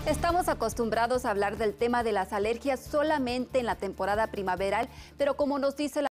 Estamos acostumbrados a hablar del tema de las alergias solamente en la temporada primaveral, pero como nos dice la